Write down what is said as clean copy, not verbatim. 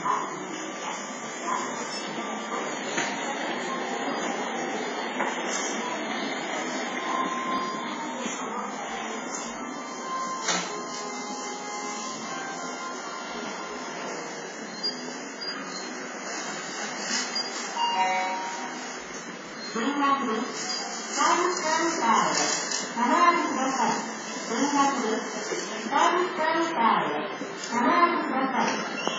サービスカウンターへお回りください。